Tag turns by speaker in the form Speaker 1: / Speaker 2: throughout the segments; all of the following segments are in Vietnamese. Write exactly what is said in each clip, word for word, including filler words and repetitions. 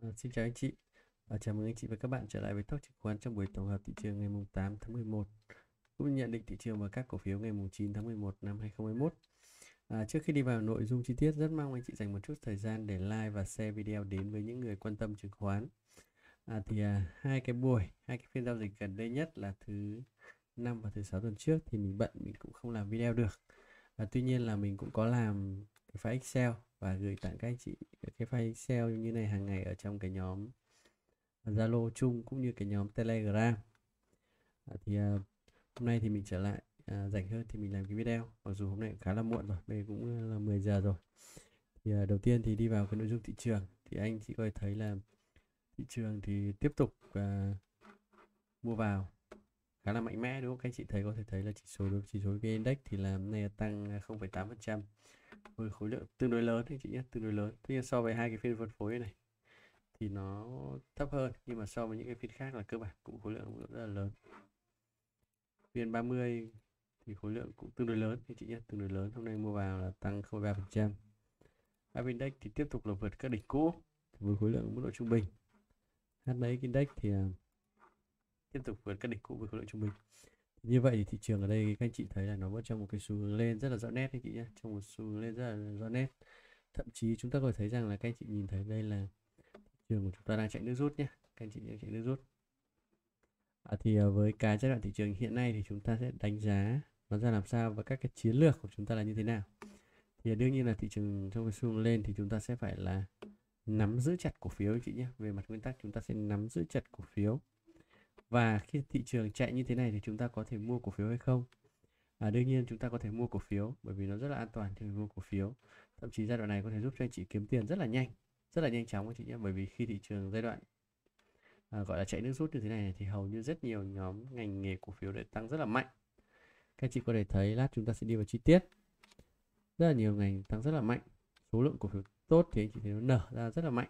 Speaker 1: À, xin chào anh chị. À, chào mừng anh chị và các bạn trở lại với Talk chứng khoán trong buổi tổng hợp thị trường ngày mùng tám tháng mười một, cũng như nhận định thị trường và các cổ phiếu ngày mùng chín tháng mười một năm hai nghìn không trăm hai mươi mốt. À, trước khi đi vào nội dung chi tiết, rất mong anh chị dành một chút thời gian để like và share video đến với những người quan tâm chứng khoán. À, thì à, hai cái buổi, hai cái phiên giao dịch gần đây nhất là thứ năm và thứ sáu tuần trước thì mình bận, mình cũng không làm video được. À, tuy nhiên là mình cũng có làm cái file Excel và gửi tặng các anh chị cái file Excel như này hàng ngày ở trong cái nhóm Zalo chung cũng như cái nhóm Telegram. À, thì à, hôm nay thì mình trở lại à, rảnh hơn thì mình làm cái video, mặc dù hôm nay cũng khá là muộn rồi, bây giờ cũng là mười giờ rồi. Thì à, đầu tiên thì đi vào cái nội dung thị trường, thì anh chị có thể thấy là thị trường thì tiếp tục à, mua vào khá là mạnh mẽ, đúng không? Các anh chị thấy có thể thấy là chỉ số đối chỉ số vê en Index thì là này tăng không phẩy tám phần trăm với khối lượng tương đối lớn anh chị nhé, tương đối lớn. Tuy nhiên so với hai cái phiên phân phối này thì nó thấp hơn, nhưng mà so với những cái phiên khác là cơ bản cũng khối lượng cũng rất là lớn. Phiên ba mươi thì khối lượng cũng tương đối lớn anh chị nhé, tương đối lớn. Hôm nay mua vào là tăng không phẩy ba phần trăm. ép Index thì tiếp tục là vượt các đỉnh cũ với khối lượng mức độ trung bình. hát en ích Index thì uh, tiếp tục vượt các đỉnh cũ với khối lượng trung bình. Như vậy thì thị trường ở đây các anh chị thấy là nó vẫn trong một cái xu hướng lên rất là rõ nét anh chị nhé, trong một xu hướng lên rất là rõ nét. Thậm chí chúng ta có thể thấy rằng là các anh chị nhìn thấy đây là thị trường của chúng ta đang chạy nước rút nhé, các anh chị đang chạy nước rút. À, thì uh, với cái giai đoạn thị trường hiện nay thì chúng ta sẽ đánh giá nó ra làm sao và các cái chiến lược của chúng ta là như thế nào. Thì đương nhiên là thị trường trong cái xu hướng lên thì chúng ta sẽ phải là nắm giữ chặt cổ phiếu anh chị nhé. Về mặt nguyên tắc chúng ta sẽ nắm giữ chặt cổ phiếu. Và khi thị trường chạy như thế này thì chúng ta có thể mua cổ phiếu hay không? À, đương nhiên chúng ta có thể mua cổ phiếu bởi vì nó rất là an toàn khi mình mua cổ phiếu. Thậm chí giai đoạn này có thể giúp cho anh chị kiếm tiền rất là nhanh, rất là nhanh chóng anh chị nhé. Bởi vì khi thị trường giai đoạn à, gọi là chạy nước rút như thế này thì hầu như rất nhiều nhóm ngành nghề cổ phiếu để tăng rất là mạnh. Các anh chị có thể thấy lát chúng ta sẽ đi vào chi tiết. Rất là nhiều ngành tăng rất là mạnh. Số lượng cổ phiếu tốt thì anh chị thấy nó nở ra rất là mạnh.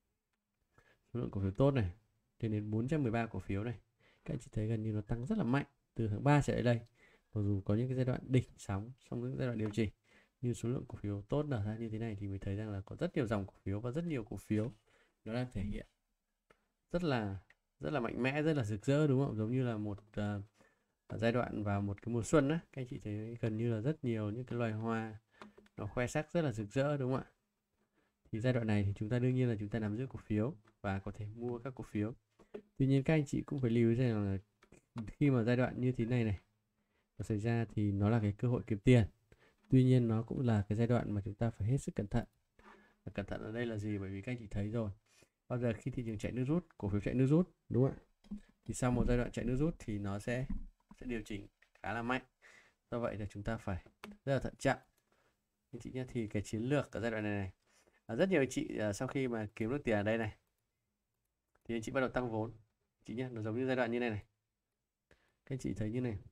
Speaker 1: Số lượng cổ phiếu tốt này lên đến bốn trăm mười ba cổ phiếu này. Các anh chị thấy gần như nó tăng rất là mạnh từ tháng ba trở lại đây. Mặc dù có những cái giai đoạn đỉnh sóng, xong những giai đoạn điều chỉnh, nhưng số lượng cổ phiếu tốt nở ra như thế này thì mới thấy rằng là có rất nhiều dòng cổ phiếu và rất nhiều cổ phiếu nó đang thể hiện rất là rất là mạnh mẽ, rất là rực rỡ, đúng không? Giống như là một uh, giai đoạn vào một cái mùa xuân á, các anh chị thấy gần như là rất nhiều những cái loài hoa nó khoe sắc rất là rực rỡ, đúng không ạ? Thì giai đoạn này thì chúng ta đương nhiên là chúng ta nắm giữ cổ phiếu và có thể mua các cổ phiếu. Tuy nhiên các anh chị cũng phải lưu ý rằng là khi mà giai đoạn như thế này này nó xảy ra thì nó là cái cơ hội kiếm tiền. Tuy nhiên nó cũng là cái giai đoạn mà chúng ta phải hết sức cẩn thận. Và cẩn thận ở đây là gì? Bởi vì các anh chị thấy rồi, bao giờ khi thị trường chạy nước rút, cổ phiếu chạy nước rút, đúng không ạ? Thì sau một giai đoạn chạy nước rút thì nó sẽ sẽ điều chỉnh khá là mạnh. Do vậy là chúng ta phải rất là thận trọng anh chị nhé. Thì cái chiến lược ở giai đoạn này này à, rất nhiều anh chị à, sau khi mà kiếm được tiền ở đây này thì anh chị bắt đầu tăng vốn chị nhé. Nó giống như giai đoạn như này này, các anh chị thấy như này.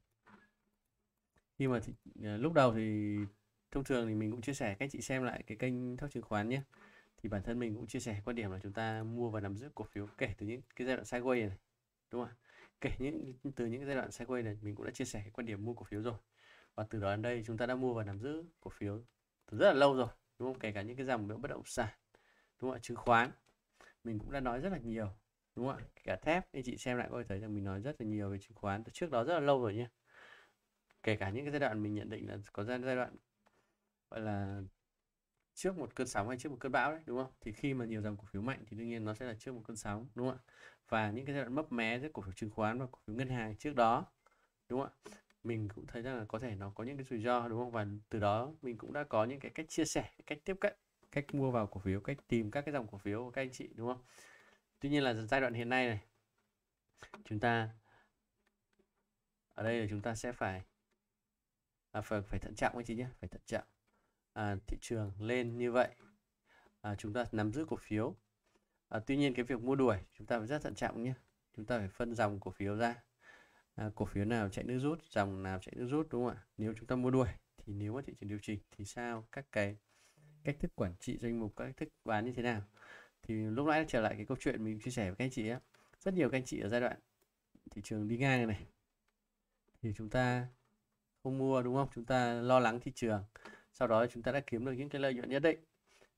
Speaker 1: Khi mà thì, à, lúc đầu thì thông thường thì mình cũng chia sẻ các anh chị xem lại cái kênh Talk chứng khoán nhé, thì bản thân mình cũng chia sẻ quan điểm là chúng ta mua và nắm giữ cổ phiếu kể từ những cái giai đoạn sideways này, đúng không ạ? Kể những từ những giai đoạn sideways này mình cũng đã chia sẻ cái quan điểm mua cổ phiếu rồi, và từ đó đến đây chúng ta đã mua và nắm giữ cổ phiếu từ rất là lâu rồi, đúng không? Kể cả những cái dòng bất động sản, đúng không ạ? Chứng khoán mình cũng đã nói rất là nhiều, đúng không ạ? Kể cả thép, anh chị xem lại có thể thấy rằng mình nói rất là nhiều về chứng khoán trước đó rất là lâu rồi nhé. Kể cả những cái giai đoạn mình nhận định là có giai đoạn gọi là trước một cơn sóng hay trước một cơn bão đấy, đúng không? Thì khi mà nhiều dòng cổ phiếu mạnh thì đương nhiên nó sẽ là trước một cơn sóng, đúng không ạ? Và những cái giai đoạn mấp mé giữa cổ phiếu chứng khoán và cổ phiếu ngân hàng trước đó, đúng không ạ? Mình cũng thấy rằng là có thể nó có những cái rủi ro, đúng không? Và từ đó mình cũng đã có những cái cách chia sẻ, cách tiếp cận, cách mua vào cổ phiếu, cách tìm các cái dòng cổ phiếu của các anh chị, đúng không? Tuy nhiên là giai đoạn hiện nay này, chúng ta ở đây là chúng ta sẽ phải à, phải phải thận trọng anh chị nhé, phải thận trọng. À, thị trường lên như vậy à, chúng ta nắm giữ cổ phiếu. À, tuy nhiên cái việc mua đuổi chúng ta phải rất thận trọng nhé. Chúng ta phải phân dòng cổ phiếu ra. À, cổ phiếu nào chạy nước rút, dòng nào chạy nước rút, đúng không ạ? Nếu chúng ta mua đuổi thì nếu mà thị trường điều chỉnh thì sao? Các cái cách thức quản trị danh mục, các cách thức bán như thế nào? Thì lúc nãy trở lại cái câu chuyện mình chia sẻ với các anh chị ấy, rất nhiều các anh chị ở giai đoạn thị trường đi ngang này, này thì chúng ta không mua, đúng không? Chúng ta lo lắng thị trường, sau đó chúng ta đã kiếm được những cái lợi nhuận nhất định.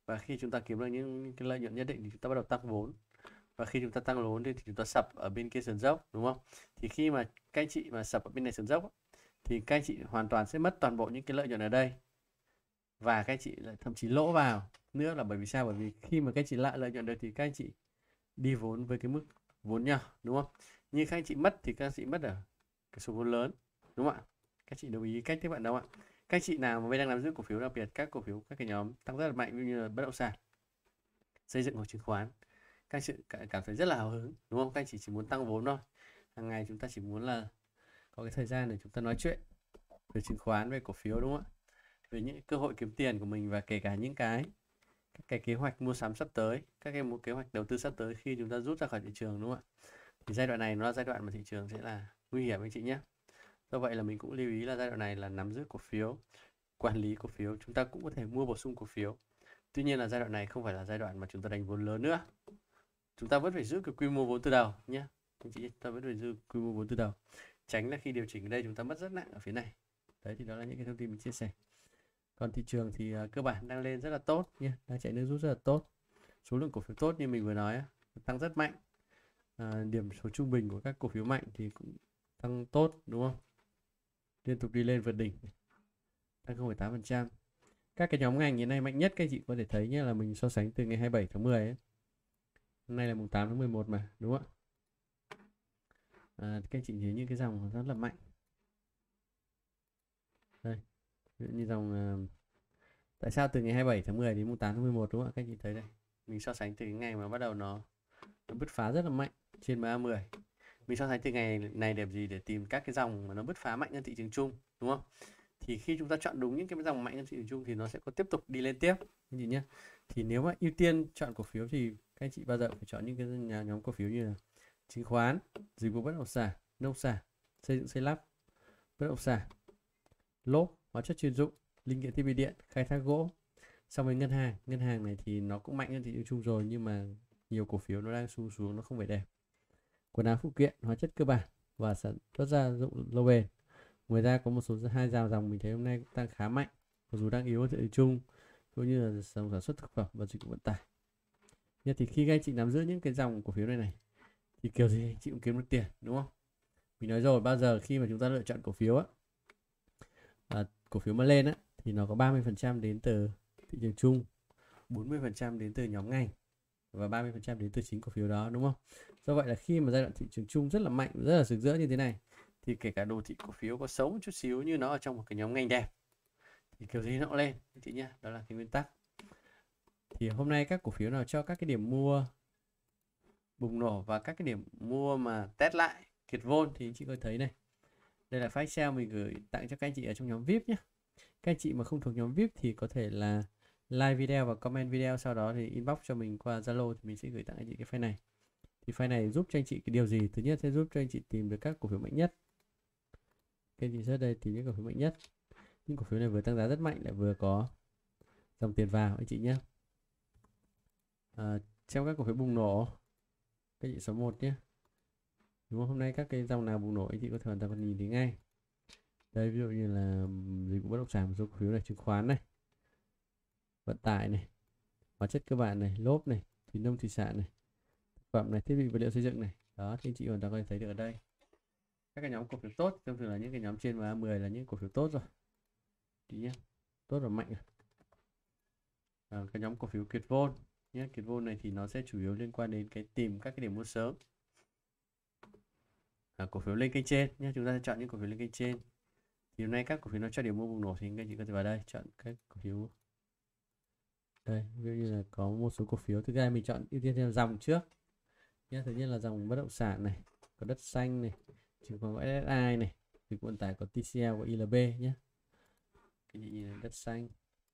Speaker 1: Và khi chúng ta kiếm được những cái lợi nhuận nhất định thì chúng ta bắt đầu tăng vốn. Và khi chúng ta tăng vốn thì chúng ta sập ở bên kia sườn dốc, đúng không? Thì khi mà các anh chị mà sập ở bên này sườn dốc thì các anh chị hoàn toàn sẽ mất toàn bộ những cái lợi nhuận ở đây. Và các anh chị lại thậm chí lỗ vào nữa, là bởi vì sao? Bởi vì khi mà các anh chị lại lợi nhuận được thì các anh chị đi vốn với cái mức vốn nhỏ, đúng không? Nhưng các anh chị mất thì các anh chị mất ở cái số vốn lớn, đúng không ạ? Các chị đồng ý cách tiếp cận đâu ạ? Các chị nào mà đang nắm giữ cổ phiếu, đặc biệt các cổ phiếu các cái nhóm tăng rất là mạnh như là bất động sản, xây dựng hoặc chứng khoán, các chị cảm thấy rất là hào hứng, đúng không? Các anh chị chỉ muốn tăng vốn thôi. Hàng ngày chúng ta chỉ muốn là có cái thời gian để chúng ta nói chuyện về chứng khoán, về cổ phiếu, đúng không ạ? Về những cơ hội kiếm tiền của mình, và kể cả những cái các cái kế hoạch mua sắm sắp tới, các cái kế hoạch đầu tư sắp tới khi chúng ta rút ra khỏi thị trường, đúng không ạ? Thì giai đoạn này nó là giai đoạn mà thị trường sẽ là nguy hiểm anh chị nhé. Do vậy là mình cũng lưu ý là giai đoạn này là nắm giữ cổ phiếu, quản lý cổ phiếu. Chúng ta cũng có thể mua bổ sung cổ phiếu. Tuy nhiên là giai đoạn này không phải là giai đoạn mà chúng ta đánh vốn lớn nữa. Chúng ta vẫn phải giữ cái quy mô vốn từ đầu nhé. Anh chị, chúng ta vẫn phải giữ quy mô vốn từ đầu. Tránh là khi điều chỉnh ở đây chúng ta mất rất nặng ở phía này. Đấy thì đó là những cái thông tin mình chia sẻ. Còn thị trường thì uh, cơ bản đang lên rất là tốt nhé, đang chạy nước rút rất là tốt. Số lượng cổ phiếu tốt như mình vừa nói tăng rất mạnh. À, điểm số trung bình của các cổ phiếu mạnh thì cũng tăng tốt, đúng không? Liên tục đi lên vượt đỉnh, tăng không phẩy tám phần trăm. Các cái nhóm ngành hiện nay mạnh nhất các chị có thể thấy nhé, là mình so sánh từ ngày hai mươi bảy tháng mười ấy. Hôm nay là mùng tám tháng mười một mà, đúng không ạ? À, các chị thấy những cái dòng rất là mạnh. Đây, ví dụ như dòng uh, tại sao từ ngày hai mươi bảy tháng mười đến mùng tám tháng mười một, đúng không ạ? Các chị thấy đây, mình so sánh từ cái ngày mà bắt đầu nó, nó bứt phá rất là mạnh trên M A mười. Mình so sánh từ ngày này để gì? Để tìm các cái dòng mà nó bứt phá mạnh hơn thị trường chung, đúng không? Thì khi chúng ta chọn đúng những cái dòng mạnh hơn thị trường chung thì nó sẽ có tiếp tục đi lên tiếp, anh chị nhé. Thì nếu mà ưu tiên chọn cổ phiếu thì các anh chị bao giờ phải chọn những cái nhà nhóm cổ phiếu như là chứng khoán, dịch vụ bất động sản, nông sản, xây dựng xây lắp, bất động sản, lốp, hóa chất chuyên dụng, linh kiện thiết bị điện, khai thác gỗ. Xong với ngân hàng, ngân hàng này thì nó cũng mạnh hơn thị trường chung rồi, nhưng mà nhiều cổ phiếu nó đang xu xuống, nó không phải đẹp. Quần áo phụ kiện, hóa chất cơ bản và sản xuất gia dụng lâu bền. Ngoài ra có một số hai dòng dòng mình thấy hôm nay cũng tăng khá mạnh, mặc dù đang yếu ở thị trường chung, cũng như là dòng sản xuất thực phẩm và dịch vụ vận tải. Nhưng thì khi các anh chị nắm giữ những cái dòng cổ phiếu này này thì kiểu gì anh chị cũng kiếm được tiền, đúng không? Mình nói rồi, bao giờ khi mà chúng ta lựa chọn cổ phiếu á, à, cổ phiếu mà lên á, thì nó có ba mươi phần trăm đến từ thị trường chung, bốn mươi phần trăm đến từ nhóm ngành và ba mươi phần trăm đến từ chính cổ phiếu đó, đúng không? Do vậy là khi mà giai đoạn thị trường chung rất là mạnh, rất là rực rỡ như thế này, thì kể cả đồ thị cổ phiếu có xấu một chút xíu như nó ở trong một cái nhóm ngành đẹp thì kiểu gì nó cũng lên, anh chị nhé. Đó là cái nguyên tắc. Thì hôm nay các cổ phiếu nào cho các cái điểm mua bùng nổ và các cái điểm mua mà test lại kiệt vôn thì anh chị có thấy này. Đây là file Excel mình gửi tặng cho các anh chị ở trong nhóm vê i pê nhé. Các anh chị mà không thuộc nhóm vê i pê thì có thể là like video và comment video, sau đó thì inbox cho mình qua Zalo thì mình sẽ gửi tặng anh chị cái file này. Thì file này giúp cho anh chị cái điều gì? Thứ nhất sẽ giúp cho anh chị tìm được các cổ phiếu mạnh nhất. Các anh chị search đây tìm những cổ phiếu mạnh nhất. Những cổ phiếu này vừa tăng giá rất mạnh lại vừa có dòng tiền vào anh chị nhé. À, trong các cổ phiếu bùng nổ, các chị số một nhé. Đúng không? Hôm nay các cái dòng nào bùng nổ anh chị có thể hoàn toàn nhìn thấy ngay. Đây ví dụ như là dịch vụ bất động sản, một số cổ phiếu này, chứng khoán này, vận tải này, hóa chất cơ bản này, lốp này, thủy nông thủy sản này, thực phẩm này, thiết bị vật liệu xây dựng này. Đó thì anh chị hoàn toàn có thể thấy được ở đây. Các cái nhóm cổ phiếu tốt thông thường là những cái nhóm trên M A mười là những cổ phiếu tốt rồi. Chị nhé. Tốt và mạnh. À, cái nhóm cổ phiếu kiệt vôn nhé, kiệt vôn này thì nó sẽ chủ yếu liên quan đến cái tìm các cái điểm mua sớm. À, cổ phiếu lên kênh trên nhé, chúng ta sẽ chọn những cổ phiếu lên kênh trên. Thì hôm nay các cổ phiếu nó cho điểm mua bùng nổ thì các chị có thể vào đây chọn các cổ phiếu. Đây, ví dụ như là có một số cổ phiếu, thực ra mình chọn ưu tiên theo dòng trước nhé. Thứ nhất là dòng bất động sản này, có đất xanh này, chứng khoán có ét ét i này, dịch vụ vận tải có tê xê lờ và i lờ bê nhé. Cái gì là đất xanh.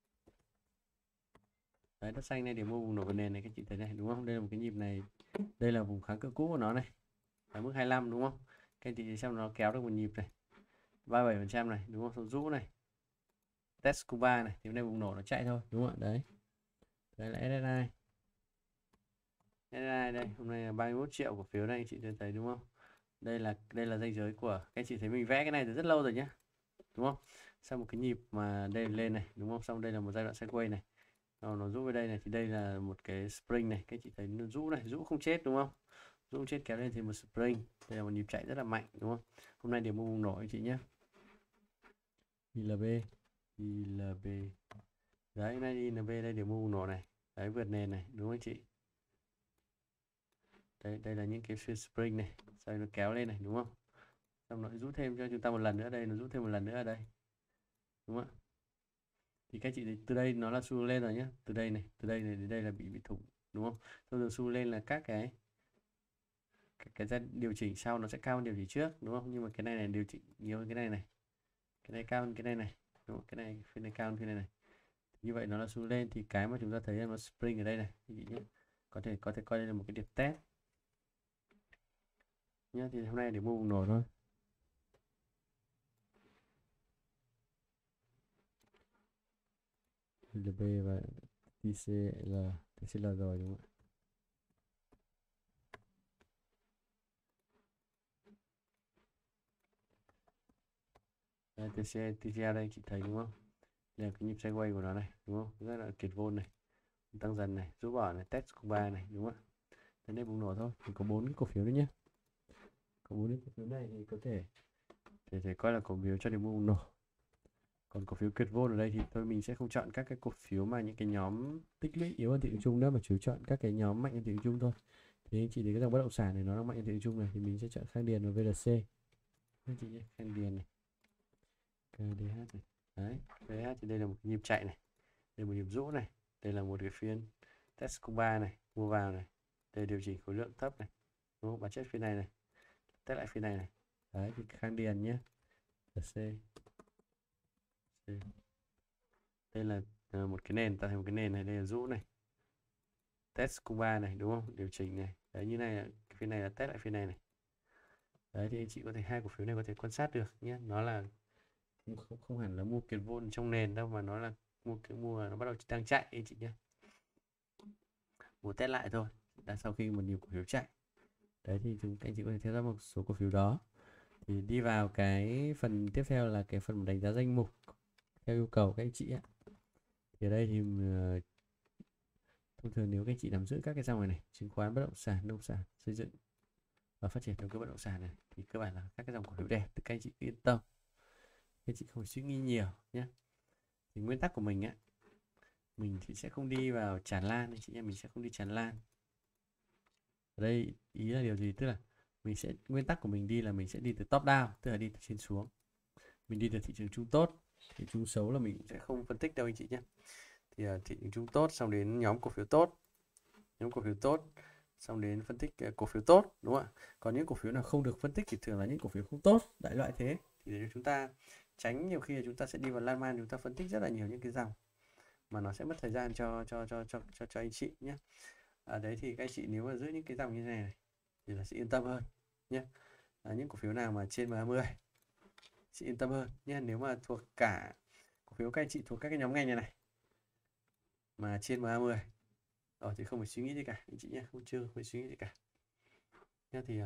Speaker 1: Đấy, đất xanh này điểm mua vùng nổ nền này các chị thấy này, đúng không? Đây là một cái nhịp này, đây là vùng kháng cự cũ của nó này, ở mức hai mươi lăm, đúng không? Các chị xem nó kéo được một nhịp này, ba mươi bảy phần trăm này, đúng không? Số rũ này, test Cuba này, thì hôm nay vùng nổ nó chạy thôi, đúng không ạ? Đấy, đấy là ét ét i. ét ét i đây, hôm nay là ba mươi mốt triệu cổ phiếu đây, anh chị thấy đúng không? Đây là đây là ranh giới của, các anh chị thấy mình vẽ cái này từ rất lâu rồi nhá, đúng không? Sau một cái nhịp mà đây lên này, đúng không? Xong đây là một giai đoạn sideways này, Nó, nó rũ về đây này thì đây là một cái spring này, các chị thấy nó rũ này, rũ không chết đúng không? Rũ không chết kéo lên thì một spring. Đây là một nhịp chạy rất là mạnh đúng không? Hôm nay điểm mua bùng nổ anh chị nhé. i lờ bê, i lờ bê. Đấy, nay i lờ bê đây điểm mua bùng nổ này. Đấy, vượt nền này, đúng không anh chị? Đây, đây là những cái phiên spring này, sau nó kéo lên này đúng không? Xong nó rút thêm cho chúng ta một lần nữa đây, nó rút thêm một lần nữa ở đây. Đúng không ạ? Thì các chị thấy từ đây nó là xu lên rồi nhé, từ đây này, từ đây này đến đây là bị bị thủng đúng không? Thông thường xu lên là các cái cái, cái ra điều chỉnh sau nó sẽ cao hơn điều chỉnh trước đúng không? Nhưng mà cái này này điều chỉnh nhiều hơn cái này này, cái này cao hơn cái này này đúng không? Cái này phiên này cao hơn cái này này. Như vậy nó là xu lên thì cái mà chúng ta thấy là nó spring ở đây này anh chị nhé, có thể có thể coi đây là một cái điểm test nhé. Thì hôm nay để mua bùng nổ thôi. i lờ bê và tê xê lờ, tê xê lờ rồi đúng không ạ? Đây, tê xê, tê xê đây chị thấy đúng không? Đây là cái nhịp sideways của nó này đúng không? Rất là kiệt vôn này, tăng dần này, rũ bỏ này, test ba này đúng không ạ? Đến đây bùng nổ thôi. Thì có bốn cái cổ phiếu nữa nhé. Có bốn cái cổ phiếu này thì có thể để thể coi là cổ phiếu cho điểm mua bùng nổ. Còn cổ phiếu kiệt vôn ở đây thì tôi mình sẽ không chọn các cái cổ phiếu mà những cái nhóm tích lũy yếu hơn thị trường chung nữa, mà chủ chọn các cái nhóm mạnh hơn thị trường chung thôi. Thì anh chị thấy cái dòng bất động sản này nó đang mạnh hơn thị trường chung này thì mình sẽ chọn Khang Điền và vê lờ xê. Anh chị nhé, Khang Điền này, ca đê hát này. Đấy, ca đê hát thì đây là một nhịp chạy này, đây là một nhịp rũ này, đây là một cái phiên test ba này, mua vào này, đây điều chỉnh khối lượng thấp này, đúng không? Bản chất phiên này này, test lại phiên này này. Đấy thì Khang Điền nhé, C. C. Đây là một cái nền, ta thấy một cái nền này, đây là rũ này, test ba này đúng không? Điều chỉnh này, đấy như này, cái phiên này là test lại phiên này này. Đấy thì anh chị có thể hai cổ phiếu này có thể quan sát được nhé, nó là không, không, không hẳn là mua kiệt vôn trong nền đâu, mà nó là mua cái mua nó bắt đầu đang chạy anh chị nhé, mua test lại thôi đã sau khi một nhiều cổ phiếu chạy. Đấy thì chúng anh chị có thể theo dõi một số cổ phiếu đó. Thì đi vào cái phần tiếp theo là cái phần đánh giá danh mục theo yêu cầu các anh chị ạ. Thì ở đây thì uh, thông thường nếu các anh chị nắm giữ các cái dòng này này, chứng khoán, bất động sản, nông sản, xây dựng và phát triển đầu cơ bất động sản này, thì cơ bản là các cái dòng cổ phiếu đẹp thì các anh chị yên tâm, các anh chị không phải suy nghĩ nhiều nhé. Thì nguyên tắc của mình á, mình thì sẽ không đi vào tràn lan anh chị em, mình sẽ không đi tràn lan. Ở đây ý là điều gì? Tức là mình sẽ, nguyên tắc của mình đi là mình sẽ đi từ top down, tức là đi từ trên xuống. Mình đi từ thị trường chung tốt, thị trường xấu là mình sẽ không phân tích đâu anh chị nhé. Thì uh, thị trường chung tốt, xong đến nhóm cổ phiếu tốt, nhóm cổ phiếu tốt, xong đến phân tích uh, cổ phiếu tốt, đúng không ạ? Còn những cổ phiếu nào không được phân tích thì thường là những cổ phiếu không tốt, đại loại thế. Thì để chúng ta tránh nhiều khi là chúng ta sẽ đi vào lan man, chúng ta phân tích rất là nhiều những cái dòng mà nó sẽ mất thời gian cho cho cho cho cho, cho anh chị nhé. Ở đấy thì các anh chị nếu mà giữ những cái dòng như này, này thì là sẽ yên tâm hơn nhé. À, những cổ phiếu nào mà trên M hai mươi sẽ yên tâm hơn nhé. Nếu mà thuộc cả cổ phiếu các anh chị thuộc các cái nhóm ngành này này mà trên M hai mươi rồi thì không phải suy nghĩ gì cả anh chị nhé, không chưa phải suy nghĩ gì cả nhé. Thì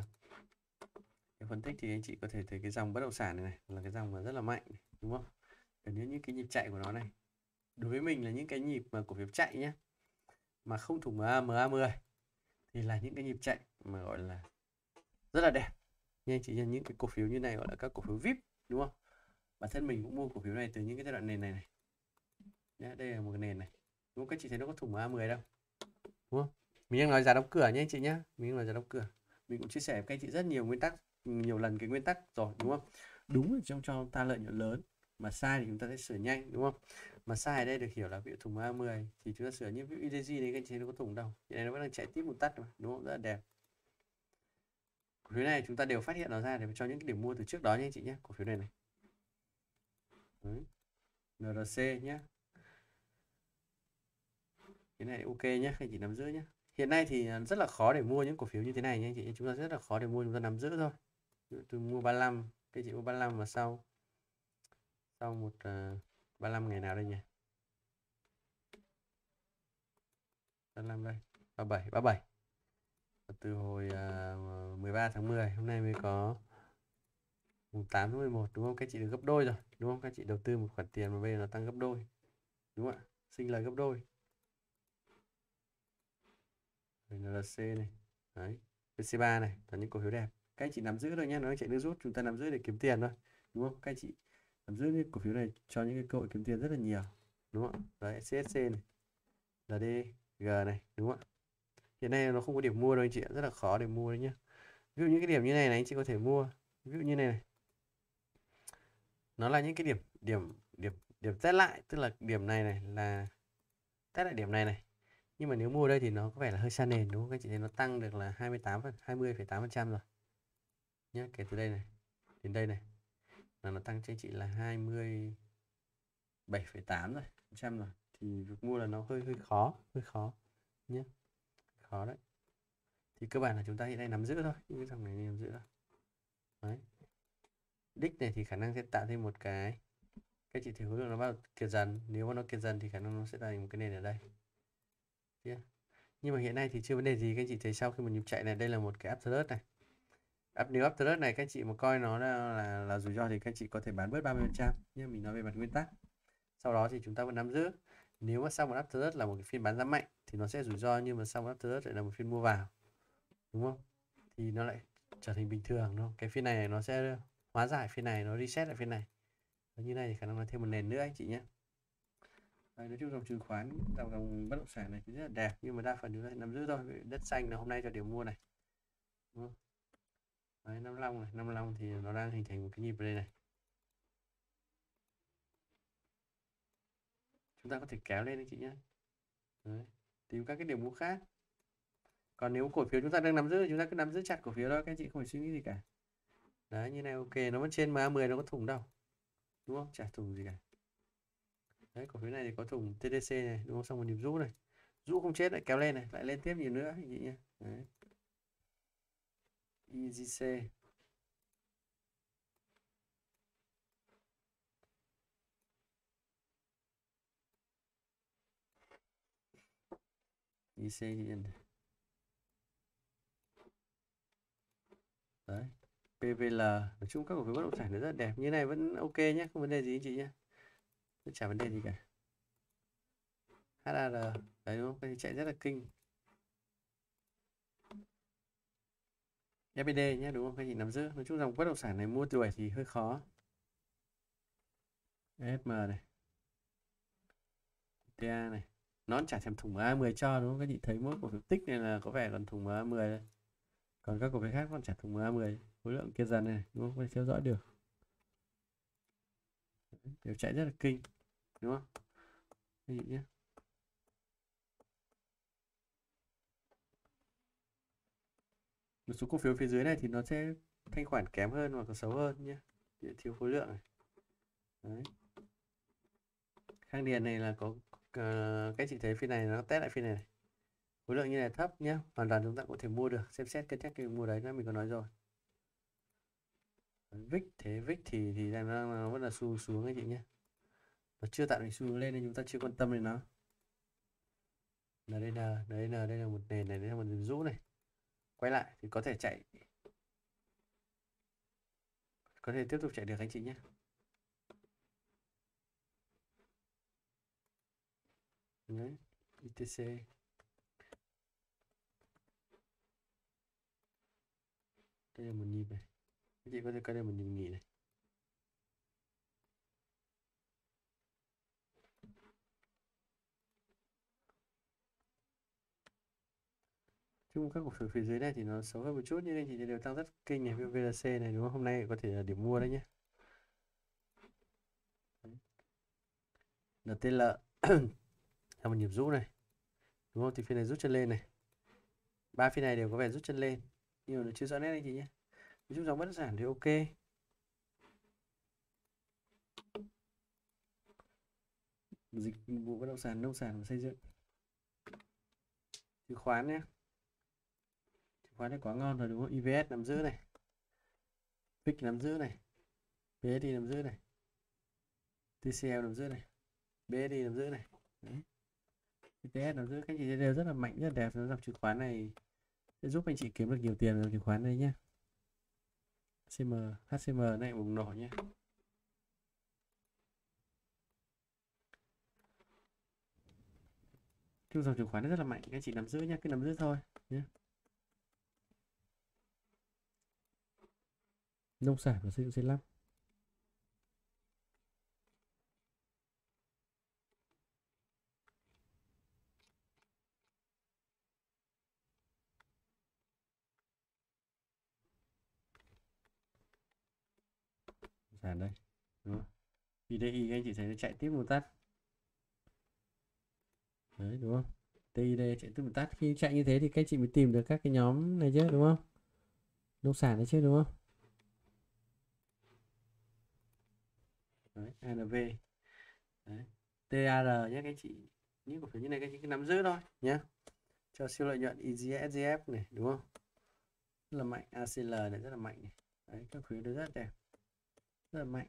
Speaker 1: cái phân tích thì anh chị có thể thấy cái dòng bất động sản này, này là cái dòng mà rất là mạnh này, đúng không? Để những những cái nhịp chạy của nó này, đối với mình là những cái nhịp mà cổ phiếu chạy nhé, mà không thuộc M hai mươi thì là những cái nhịp chạy mà gọi là rất là đẹp nha anh chị. Những cái cổ phiếu như này gọi là các cổ phiếu vê i pê, đúng không? Bản thân mình cũng mua cổ phiếu này từ những cái giai đoạn nền này này nhé. Đây là một cái nền này, đúng không? Các chị thấy nó có thủng M hai mươi đâu, đúng không? Mình đang nói giá đóng cửa nhé anh chị nhé, mình đang nói giá đóng cửa. Mình cũng chia sẻ với các anh chị rất nhiều nguyên tắc, nhiều lần cái nguyên tắc rồi, đúng không? Đúng là trong cho ta lợi nhuận lớn, mà sai thì chúng ta sẽ sửa nhanh, đúng không? Mà sai ở đây được hiểu là ví dụ thủng M hai mươi thì chúng ta sửa, như ví dụ i đê giê này các anh chị thấy nó có thủng đâu, hiện nay nó vẫn đang chạy tiếp một tắt mà, đúng không? Rất là đẹp. Cổ phiếu này chúng ta đều phát hiện nó ra để cho những cái điểm mua từ trước đó nha anh chị nhé. Cổ phiếu này này. Đấy. en rờ xê nhé. Cái này ok nhé, anh chị nắm giữ nhé. Hiện nay thì rất là khó để mua những cổ phiếu như thế này nhé anh chị. Chúng ta rất là khó để mua, chúng ta nắm giữ thôi. Từ mua ba mươi lăm, cái chị mua ba mươi lăm mà sau sau một uh, ba mươi lăm ngày nào đây nhỉ? ba mươi lăm đây, ba mươi bảy, ba mươi bảy. Từ hồi uh, mười ba tháng mười, hôm nay mới có mùng tám tháng mười một, đúng không? Các chị được gấp đôi rồi, đúng không? Các chị đầu tư một khoản tiền mà bây giờ nó tăng gấp đôi, đúng không ạ? Sinh lời gấp đôi. en lờ xê này, đấy, vê xê ba này là những cổ phiếu đẹp. Các anh chị nắm giữ thôi nhé, nó chạy nước rút chúng ta nắm giữ để kiếm tiền thôi, đúng không? Các anh chị nắm giữ những cổ phiếu này cho những cái cơ hội kiếm tiền rất là nhiều, đúng không? Đấy, xê ét xê này, lờ đê giê này, đúng không ạ? Hiện nay nó không có điểm mua đâu anh chị ạ, rất là khó để mua đấy nhá. Ví dụ những cái điểm như này này anh chị có thể mua, ví dụ như này này, nó là những cái điểm điểm điểm điểm test lại, tức là điểm này này là test lại điểm này này, nhưng mà nếu mua đây thì nó có vẻ là hơi xa nền, đúng không? Các anh chị thấy nó tăng được là hai mươi tám hai mươi phẩy tám phần trăm rồi nhé, kể từ đây này đến đây này là nó tăng cho anh chị là hai mươi bảy phẩy tám rồi phần trăm rồi, thì việc mua là nó hơi hơi khó hơi khó nhé, khó đấy. Thì cơ bản là chúng ta hiện nay nắm giữ thôi, những cái dòng này nắm giữ thôi. Đấy, đích này thì khả năng sẽ tạo thêm một cái các chị thấy khối lượng nó bắt đầu kiệt dần, nếu mà nó kiệt dần thì khả năng nó sẽ tạo thành một cái nền ở đây. Yeah. Nhưng mà hiện nay thì chưa vấn đề gì, các chị thấy sau khi một nhịp chạy này, đây là một cái uptrend này. Up, nếu uptrend này các chị mà coi nó là, là, là rủi ro thì các chị có thể bán bớt ba mươi phần trăm, nhưng mình nói về mặt nguyên tắc. Sau đó thì chúng ta vẫn nắm giữ. Nếu mà sau một uptrend là một cái phiên bán giá mạnh thì nó sẽ rủi ro, nhưng mà sau một uptrend lại là một phiên mua vào, đúng không? Thì nó lại trở thành bình thường, đúng không? Cái phiên này nó sẽ hóa giải phiên này, nó reset lại phiên này. Và như này thì khả năng là thêm một nền nữa anh chị nhé. Đấy, nói chung dòng chứng khoán, dòng dòng bất động sản này thì rất là đẹp, nhưng mà đa phần chúng ta nắm giữ thôi. Đất xanh là hôm nay cho điểm mua này, đúng không? Đấy, năm mươi lăm này, năm mươi lăm thì nó đang hình thành một cái nhịp ở đây này. Chúng ta có thể kéo lên anh chị nhé. Đấy, tìm các cái điểm mua khác. Còn nếu cổ phiếu chúng ta đang nắm giữ thì chúng ta cứ nắm giữ chặt cổ phiếu đó, các anh chị không phải suy nghĩ gì cả. Đấy, như này ok, nó vẫn trên em a mười, nó có thủng đâu, đúng không? Chả thủng gì cả. Đấy, cổ phiếu này thì có thủng tê đê xê này, đúng không? Xong một nhịp rũ này, rũ không chết lại kéo lên này, lại lên tiếp nhiều nữa anh chị nhé. Đấy, e giê xê e giê xê hiện đấy, pê vê lờ, nói chung các cổ phiếu bất động sản nó rất đẹp, như này vẫn ok nhé, không vấn đề gì anh chị nhé, chả vấn đề gì cả. hát a rờ đấy, đúng không? Cái chạy rất là kinh. ép pê đê nhé, đúng không? Các chị nắm giữ. Nói chung dòng bất động sản này mua tuổi thì hơi khó. ét em này, tê a này, nó chả thèm thủng em a mười cho, đúng không? Các chị thấy mỗi cổ phiếu tích này là có vẻ còn thủng em a mười đây, còn các cổ phiếu khác còn chả thủng em a mười. Khối lượng kia dần này, đúng không? Có thể theo dõi được, đều chạy rất là kinh, đúng không? Các chị nhé. Một số cổ phiếu phía dưới này thì nó sẽ thanh khoản kém hơn hoặc là xấu hơn nhé, thiếu khối lượng này. Đấy, Khang Điền này là có uh, các chị thấy phiên này nó test lại phiên này, này. Khối lượng như này thấp nhé, hoàn toàn chúng ta có thể mua được, xem xét cân nhắc cái mua đấy, nó mình có nói rồi. vê i xê thế vê i xê thì thì đang nó vẫn là xu xuống anh chị nhé, nó chưa tạo thành xu lên nên chúng ta chưa quan tâm đến nó. Là đây là đây là đây là một nền này, đây là một nền rũ này, quay lại thì có thể chạy, có thể tiếp tục chạy được anh chị nhé. Đấy, i tê xê đây là một nhịp này, anh chị có thể coi đây một nhịp nghỉ này. Chung các cổ phiếu phía dưới này thì nó xấu hơn một chút, nhưng anh chị đều tăng rất kinh này, vê lờ xê này, đúng không? Hôm nay có thể là điểm mua đấy nhé. en tê lờ là một nhịp rũ này, đúng không? Thì phiên này rút chân lên này, ba phiên này đều có vẻ rút chân lên, nhưng mà nó chưa rõ nét anh chị nhé. Nói chung dòng bất động sản thì ok. Dịch vụ bất động sản, nông sản và xây dựng. Chứng khoán nhé, chứng khoán này quá ngon rồi, đúng không? i vê ét nắm giữ này, pê i xê nắm giữ này, bê ét i nắm giữ này, tê xê lờ nắm giữ này, bê ét i nắm giữ này. Đấy, i tê ét nắm giữ, các chị đều rất là mạnh, rất là đẹp. Dòng chứng khoán này sẽ giúp anh chị kiếm được nhiều tiền ở chứng khoán đây nhé. xê em, hát xê em này bùng nổ nhé. chung dòng chứng khoán nó rất là mạnh, các anh chị nắm giữ nhé, cứ nắm giữ thôi nhé. Nông sản và xây dựng xây lắp. Sản đây, đúng không? i đê i các anh chị thấy nó chạy tiếp một tắt. Đấy, đúng không? tê i đê chạy tiếp một tắt. Khi chạy như thế thì các anh chị mới tìm được các cái nhóm này chứ, đúng không? Nông sản đấy chứ, đúng không? Đấy, a en vê. Đấy. tê a rờ nhé các anh chị. Những cổ phiếu như này các anh chị cứ nắm giữ thôi nhé. Cho siêu lợi nhuận i giê ét giê ép này, đúng không? Rất là mạnh. a xê lờ này rất là mạnh này. Đấy, các phiếu đấy rất là đẹp. Rất là mạnh.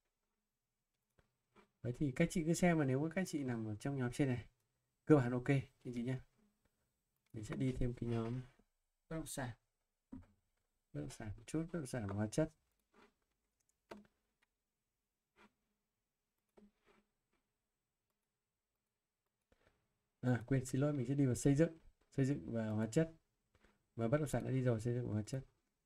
Speaker 1: Đấy thì các chị cứ xem mà nếu các chị nằm ở trong nhóm trên này cơ bản ok anh chị nhé. Mình sẽ đi thêm cái nhóm bất động sản. Bất động sản một chút, bất động sản và hóa chất. À quên, xin lỗi, mình sẽ đi vào xây dựng, xây dựng và hóa chất. Và bất động sản đã đi rồi, xây dựng và hóa chất.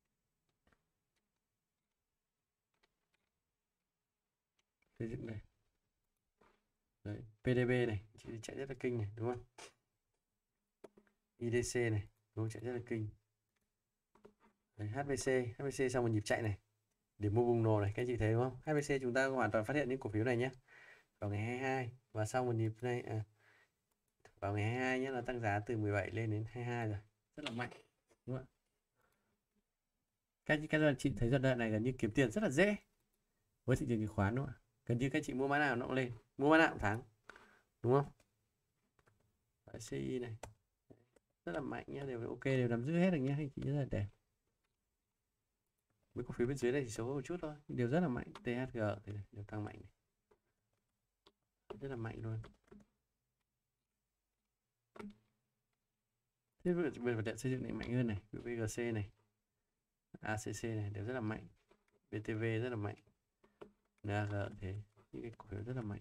Speaker 1: Xây dựng này. Đấy, pê đê bê này, chị chạy rất là kinh này, đúng không? i đê xê này, đúng không? Chạy rất là kinh. Đấy, hát vê xê, hát vê xê sau một nhịp chạy này, điểm mua bùng nổ này, các anh chị thấy đúng không? hát vê xê chúng ta hoàn toàn phát hiện những cổ phiếu này nhé. Vào ngày hai mươi hai và sau một nhịp này, à, vào ngày hai mươi hai nhé, là tăng giá từ mười bảy lên đến hai mươi hai rồi, rất là mạnh, đúng không ạ? Các các anh chị thấy giai đoạn này gần như kiếm tiền rất là dễ với thị trường chứng khoán, đúng không ạ? Gần như các chị mua mã nào nó cũng lên, mua mã nào cũng thắng, đúng không? Đấy, xê i này rất là mạnh nhé, đều ok, đều nắm giữ hết được nhé, anh chị rất là đẹp. Mấy cổ phiếu bên dưới này chỉ xấu một chút thôi, đều rất là mạnh. tê hát giê thì này, đều tăng mạnh này. Rất là mạnh luôn. Thế về vật liệu xây dựng này mạnh hơn này, vê giê xê này, a xê xê này đều rất là mạnh. bê tê vê rất là mạnh. en a giê thế, những cái cổ phiếu rất là mạnh.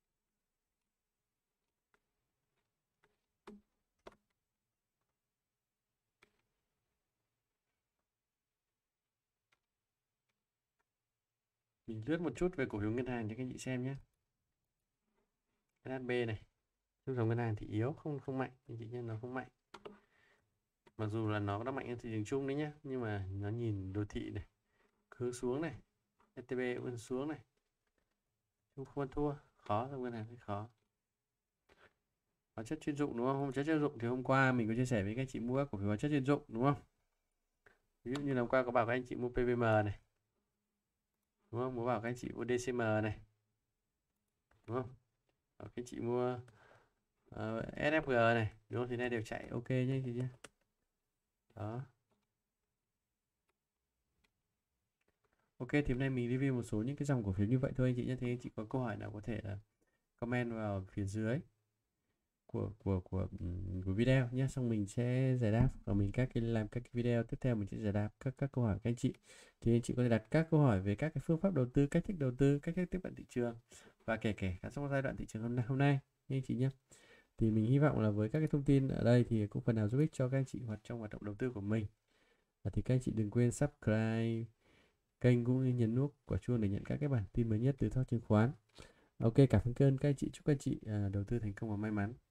Speaker 1: Mình lướt một chút về cổ phiếu ngân hàng cho các anh chị xem nhé. ét hát bê này, xu dòng ngân hàng thì yếu, không không mạnh, anh chị nhìn nó không mạnh. Mặc dù là nó đã mạnh hơn thị trường chung đấy nhá, nhưng mà nó nhìn đồ thị này, hướng xuống này, ét tê bê cũng xuống này, không không ăn thua, khó, dòng ngân hàng thì khó. Hóa chất chuyên dụng đúng không? Hóa chất chuyên dụng thì hôm qua mình có chia sẻ với các anh chị mua các cổ phiếu hóa chất chuyên dụng đúng không? Ví dụ như là hôm qua có bảo các anh chị mua pê vê em này, đúng không? Có bảo các anh chị mua đê xê em này, đúng không? Bảo các anh chị mua uh, ét ép giê này, đúng không? Thì nay đều chạy ok nhé anh chị nhé. Đó. Ok, thì hôm nay mình review một số những cái dòng cổ phiếu như vậy thôi anh chị nhé. Thì anh chị có câu hỏi nào có thể là comment vào phía dưới của của của của video nhé, xong mình sẽ giải đáp, và mình các cái làm các cái video tiếp theo mình sẽ giải đáp các các câu hỏi các anh chị. Thì anh chị có thể đặt các câu hỏi về các cái phương pháp đầu tư, cách thức đầu tư, cách thức tiếp cận thị trường, và kể kể cả trong giai đoạn thị trường hôm nay hôm nay anh chị nhé. Thì mình hy vọng là với các cái thông tin ở đây thì cũng phần nào giúp ích cho các anh chị hoạt trong hoạt động đầu tư của mình. Và thì các anh chị đừng quên subscribe kênh cũng như nhấn nút quả chuông để nhận các cái bản tin mới nhất từ Thao Chứng Khoán. Ok, cảm ơn các anh chị, chúc các anh chị à, đầu tư thành công và may mắn.